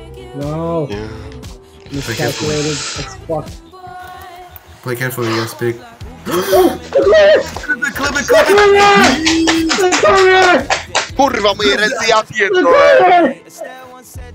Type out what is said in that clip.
No. Yeah. Miscalculated as fuck. Play carefully, you guys speak. Kurva mielen sijaan tietoa!